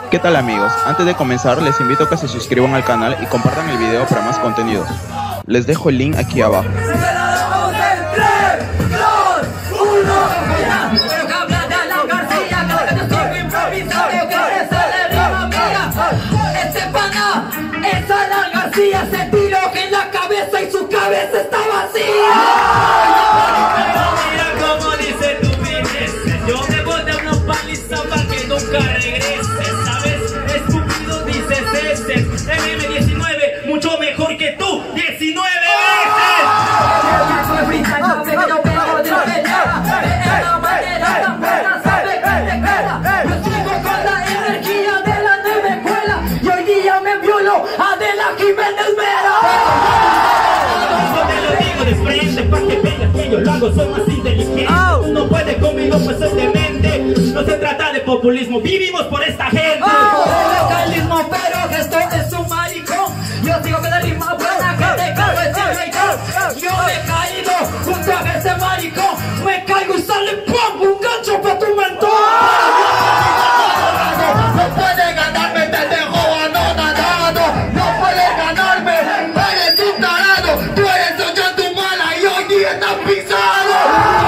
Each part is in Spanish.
¿Qué tal amigos? Antes de comenzar les invito a que se suscriban al canal y compartan el video para más contenidos. Les dejo el link aquí abajo. Se tiró en la cabeza y su cabeza está vacía. Mira cómo dice tu business. Yo me voy de una paliza para que nunca regreses. ¿Sabes? Estúpido dices ese. MM19, mucho mejor que tú. 19 veces. Adela Jiménez Vera. Yo te lo digo de frente pa' que veas que yo lo hago, soy más inteligente. Tú no puedes conmigo, pues soy demente. No se trata de populismo, vivimos por esta gente. Localismo, pero que esto es un maricón. Yo digo que la rima buena que te cago ese rey. Yo me he caído junto a ese maricón. Me caigo y sale ¡pum! Un gancho pa' tu mentón. No puedes ganarme, te dejo anonadado. No puedes ganarme, eres un tarado. Tú eres un chatumala y hoy día estás pisado.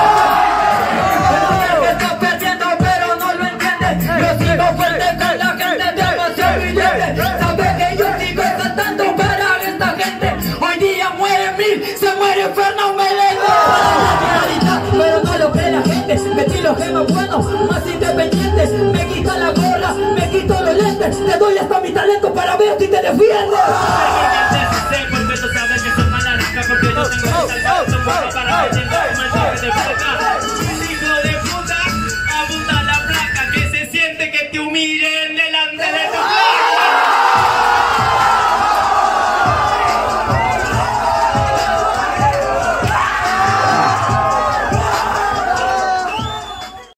Que estás perdiendo pero no lo entiendes. Yo sigo fuerte con la gente demasiado brillante. Sabes que yo sigo cantando para esta gente. Hoy día mueren mil, se muere Fernando Meléndez. Pero no lo cree la gente. Me tiro gemas buenos, más independientes. Me quitan la gorra, me quito los lentes. Te doy hasta mi talento para ver si te defiendes. Porque tú sabes que son mala rica. Porque yo tengo que salvar tu boca para que tenga un mensaje de boca. Hijo de puta, apunta la placa que se siente que te humillen delante de